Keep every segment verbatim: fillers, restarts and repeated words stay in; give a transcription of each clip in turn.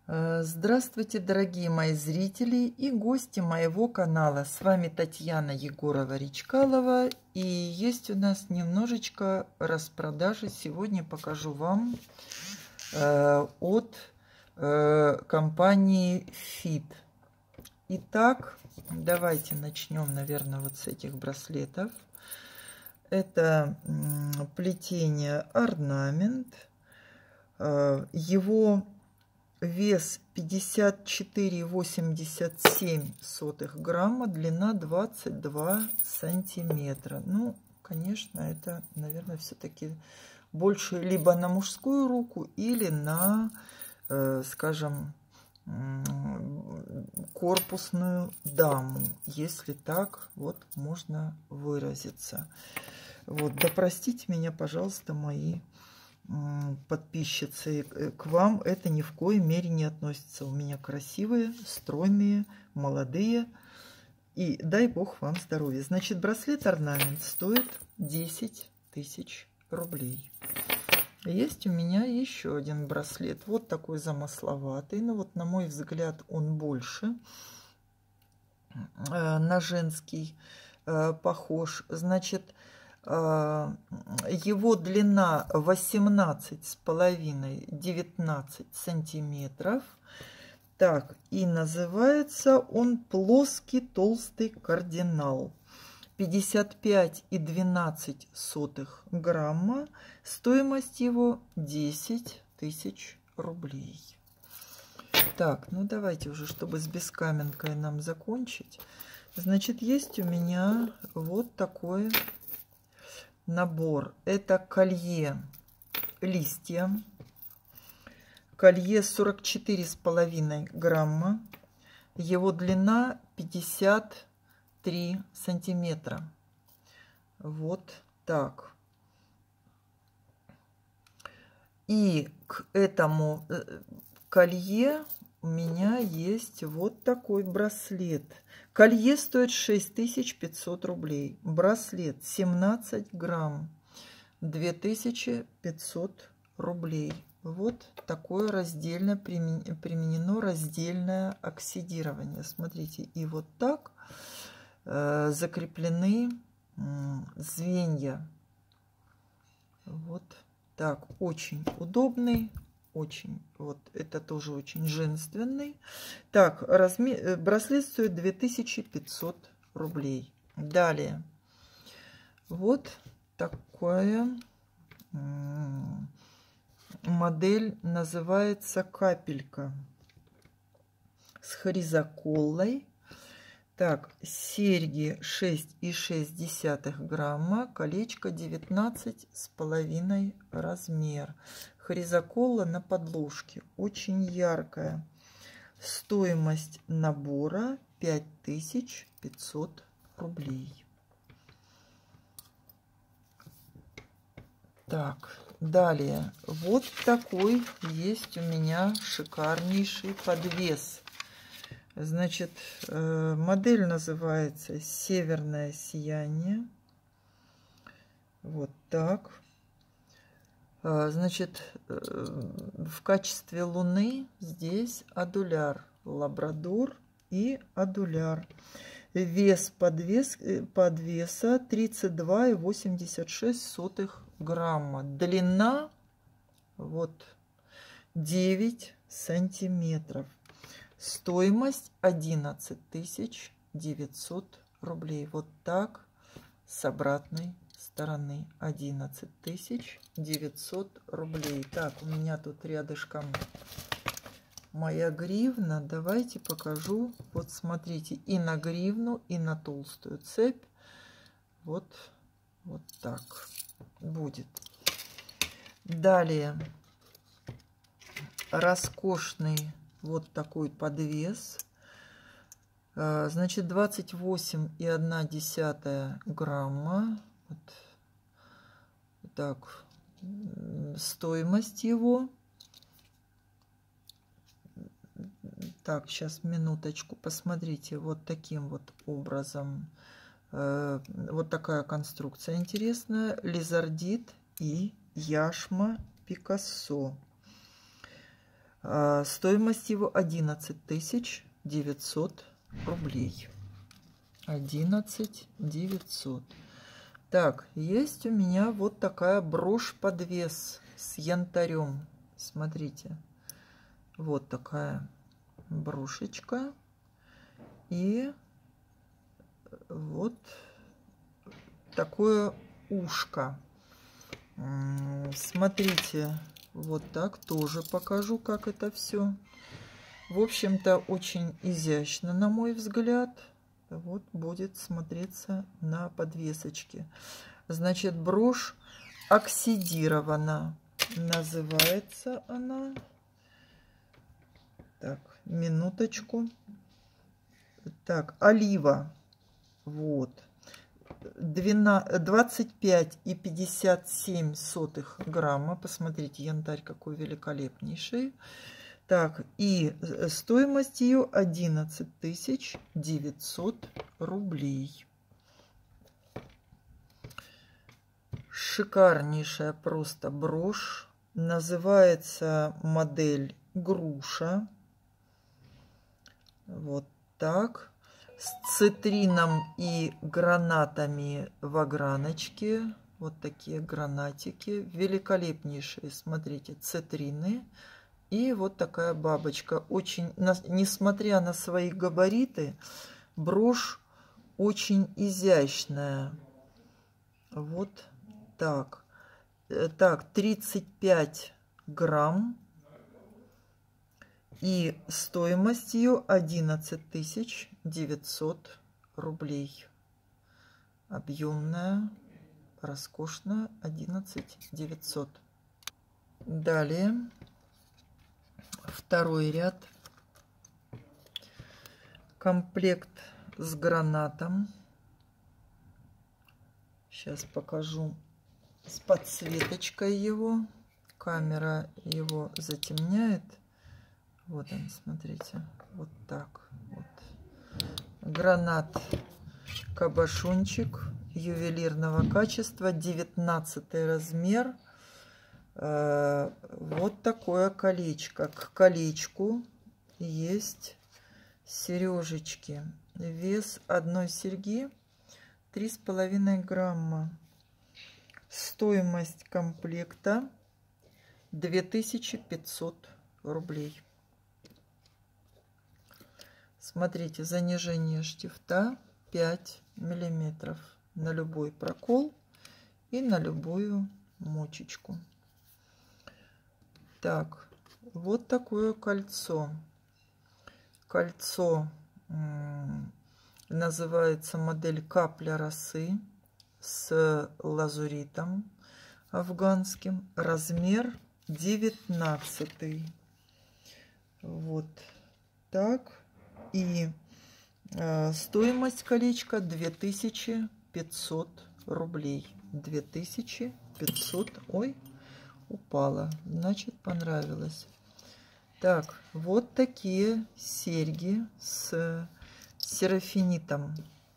Здравствуйте, дорогие мои зрители и гости моего канала. С вами Татьяна Егорова-Речкалова. И есть у нас немножечко распродажи. Сегодня покажу вам э, от э, компании Fit. Итак, давайте начнем, наверное, вот с этих браслетов. Это м, плетение орнамент. Э, его вес пятьдесят четыре восемьдесят семь сотых грамма, длина двадцать два сантиметра. Ну, конечно, это, наверное, все-таки больше либо на мужскую руку или на, э, скажем, корпусную даму, если так вот можно выразиться. Вот, да простите меня, пожалуйста, мои подписчицы, к вам это ни в коей мере не относится. У меня красивые, стройные, молодые. И дай бог вам здоровья. Значит, браслет орнамент стоит десять тысяч рублей. Есть у меня еще один браслет. Вот такой замысловатый. Ну вот, на мой взгляд, он больше на женский похож. Значит, его длина восемнадцать с половиной — девятнадцать сантиметров. Так, и называется он плоский толстый кардинал. пятьдесят пять и двенадцать сотых грамма. Стоимость его десять тысяч рублей. Так, ну давайте уже, чтобы с бескаменкой нам закончить. Значит, есть у меня вот такой набор. Это колье листья. Колье сорок четыре с половиной грамма. Его длина пятьдесят три сантиметра. Вот так. И к этому колье у меня есть вот такой браслет. Колье стоит шесть тысяч пятьсот рублей. Браслет семнадцать грамм. две тысячи пятьсот рублей. Вот такое раздельно применено раздельное оксидирование. Смотрите, и вот так э, закреплены э, звенья. Вот так, очень удобный. Очень, вот это тоже очень женственный. Так, размер, браслет стоит две тысячи пятьсот рублей. Далее, вот такая модель, называется капелька, с хризоколлой. Так, серьги шесть и шесть десятых грамма, колечко девятнадцать с половиной размер. Хризоколла на подложке, очень яркая. Стоимость набора пять тысяч пятьсот рублей. Так, далее, вот такой есть у меня шикарнейший подвес. Значит, модель называется «Северное сияние». Вот так. Значит, в качестве луны здесь адуляр, лабрадор и адуляр. Вес подвес, подвеса тридцать два и восемьдесят шесть сотых грамма. Длина вот девять сантиметров. Стоимость одиннадцать тысяч девятьсот рублей. Вот так с обратной стороны. одиннадцать тысяч девятьсот рублей. Так, у меня тут рядышком моя гривна. Давайте покажу. Вот смотрите, и на гривну, и на толстую цепь. Вот, вот так будет. Далее, роскошный вот такой подвес. Значит, двадцать восемь и одна десятая грамма. Вот так, стоимость его. Так, сейчас минуточку, посмотрите, вот таким вот образом. Вот такая конструкция интересная. Лизардит и яшма Пикассо. Стоимость его одиннадцать тысяч девятьсот рублей. одиннадцать тысяч девятьсот. Так, есть у меня вот такая брошь-подвес с янтарем. Смотрите, вот такая брошечка. И вот такое ушко. Смотрите, вот так тоже покажу, как это все. В общем-то, очень изящно, на мой взгляд. Вот будет смотреться на подвесочке. Значит, брошь оксидирована. Называется она... Так, минуточку. Так, олива. Вот. двадцать пять и пятьдесят семь сотых грамма. Посмотрите, янтарь какой великолепнейший. Так, и стоимость ее одиннадцать тысяч девятьсот рублей. Шикарнейшая просто брошь. Называется модель груша. Вот так. С цитрином и гранатами в ограночке. Вот такие гранатики. Великолепнейшие, смотрите, цитрины. И вот такая бабочка. Очень, несмотря на свои габариты, брошь очень изящная. Вот так. Так, тридцать пять грамм. И стоимость ее одиннадцать тысяч девятьсот рублей. Объемная, роскошная, одиннадцать тысяч девятьсот. Далее. Второй ряд. Комплект с гранатом. Сейчас покажу с подсветочкой его. Камера его затемняет. Вот он, смотрите. Вот так. Вот. Гранат кабошончик ювелирного качества. девятнадцатый размер. Вот такое колечко. К колечку есть сережечки. Вес одной серьги три с половиной грамма. Стоимость комплекта две тысячи пятьсот рублей. Смотрите, занижение штифта пять миллиметров на любой прокол и на любую мочечку. Так, вот такое кольцо. Кольцо называется модель капля росы с лазуритом афганским. Размер девятнадцатый. Вот так. И э, стоимость колечка две тысячи пятьсот рублей. две тысячи пятьсот. Ой, упала. Значит, понравилось. Так, вот такие серьги с серафинитом.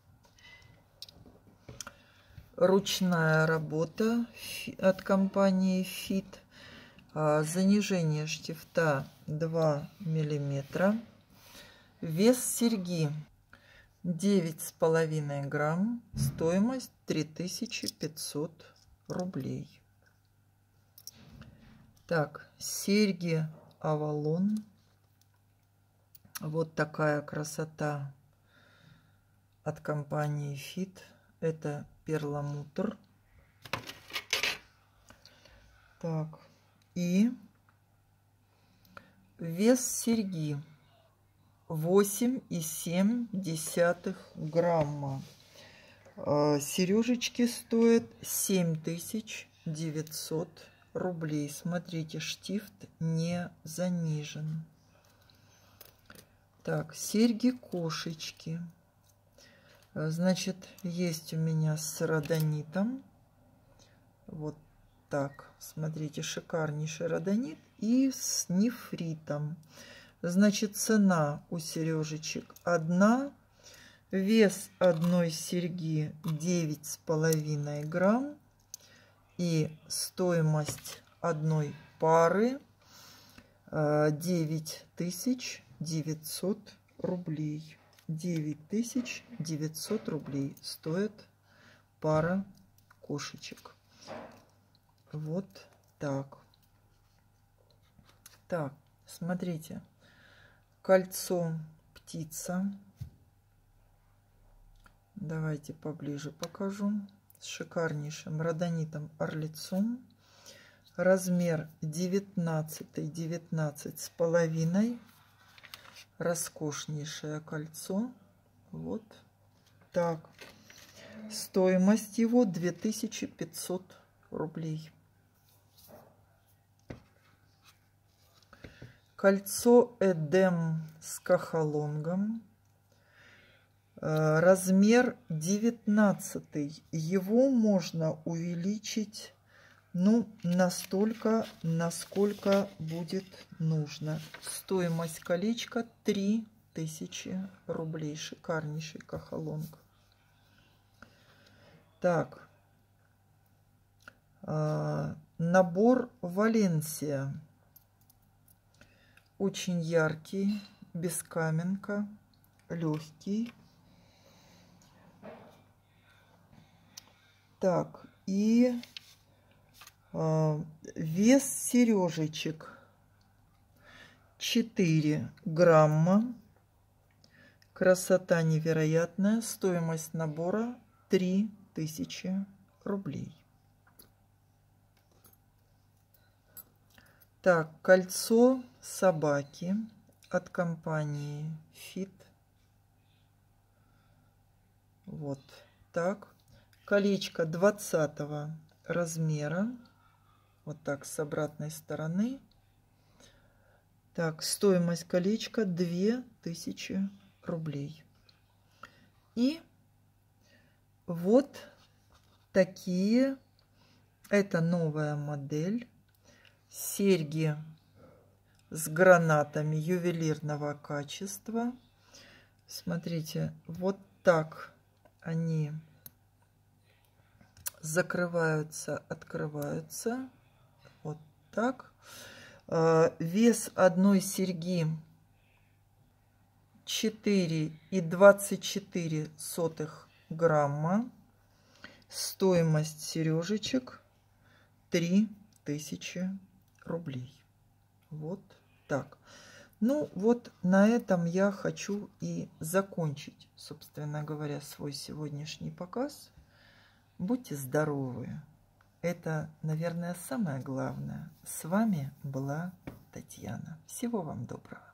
Ручная работа от компании Fit. Занижение штифта два миллиметра. Вес серьги девять с половиной грамм. Стоимость три тысячи пятьсот рублей. Так, серьги Авалон. Вот такая красота от компании Fit. Это перламутр. Так, и вес серьги восемь и семь десятых грамма. Сережечки стоят семь тысяч девятьсот рублей. Смотрите, штифт не занижен. Так, серьги-кошечки. Значит, есть у меня с родонитом. Вот так. Смотрите, шикарнейший родонит. И с нефритом. Значит, цена у сережечек одна. Вес одной серьги девять с половиной грамм. И стоимость одной пары девять тысяч девятьсот рублей. девять тысяч девятьсот рублей стоит пара кошечек. Вот так. Так, смотрите. Кольцо птица. Давайте поближе покажу. С шикарнейшим родонитом орлицом. Размер девятнадцать, девятнадцать с половиной. Роскошнейшее кольцо. Вот так. Стоимость его две тысячи пятьсот рублей. Кольцо Эдем с кахалонгом. Размер девятнадцать. Его можно увеличить, ну, настолько, насколько будет нужно. Стоимость колечка три тысячи рублей. Шикарнейший кахалонг. Так. Набор Валенсия. Очень яркий, без каменка, легкий. Так, и э, вес сережечек четыре грамма. Красота невероятная. Стоимость набора три тысячи рублей. Так, кольцо собаки от компании Fit. Вот так. Колечко двадцатого размера. Вот так с обратной стороны. Так, стоимость колечка две тысячи рублей. И вот такие. Это новая модель. Серьги с гранатами ювелирного качества. Смотрите, вот так они закрываются, открываются. Вот так. Вес одной серьги четыре и двадцать четыре сотых грамма. Стоимость сережечек три тысячи рублей. Вот так. Ну вот на этом я хочу и закончить, собственно говоря, свой сегодняшний показ. Будьте здоровы. Это, наверное, самое главное. С вами была Татьяна. Всего вам доброго.